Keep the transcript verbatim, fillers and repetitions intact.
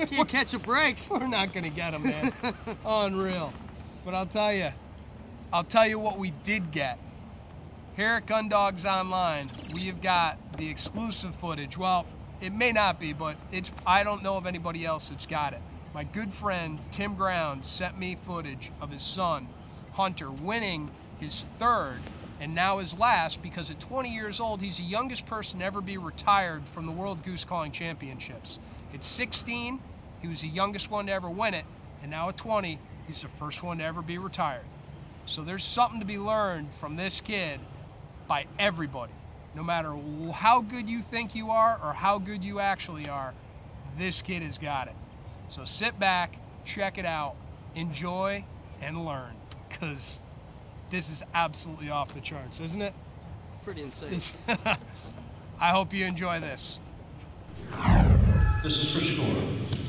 Can't catch a break. We're not gonna get him, man. Unreal. But I'll tell you, I'll tell you what we did get. Here at Gun Dogs Online, we have got the exclusive footage. Well, it may not be, but it's, I don't know of anybody else that's got it. My good friend, Tim Ground, sent me footage of his son, Hunter, winning his third and now his last, because at twenty years old, he's the youngest person to ever be retired from the World Goose Calling Championships. At sixteen, he was the youngest one to ever win it, and now at twenty, he's the first one to ever be retired. So there's something to be learned from this kid by everybody. No matter how good you think you are or how good you actually are, this kid has got it. So sit back, check it out, enjoy, and learn, because this is absolutely off the charts, isn't it? Pretty insane. I hope you enjoy this. This is for score.